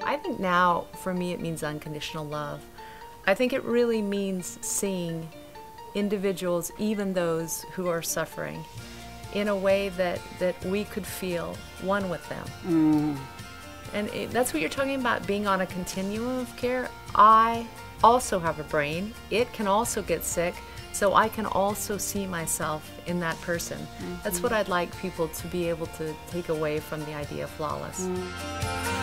I think now, for me, it means unconditional love. I think it really means seeing individuals, even those who are suffering, in a way that we could feel one with them. And that's what you're talking about, being on a continuum of care. I also have a brain. It can also get sick, so I can also see myself in that person. That's what I'd like people to be able to take away from the idea of Flawless.